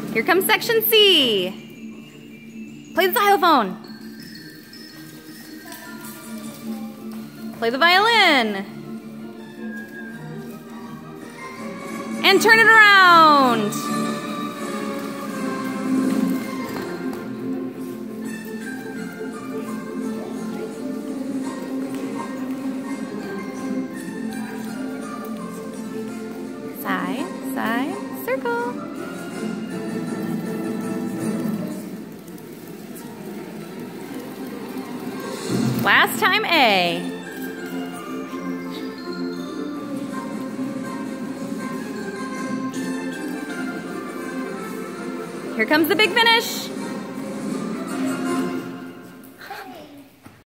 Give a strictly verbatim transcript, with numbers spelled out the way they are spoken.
Here comes section C. Play the xylophone. Play the violin. And turn it around. Side, side, circle. Last time A. Here comes the big finish.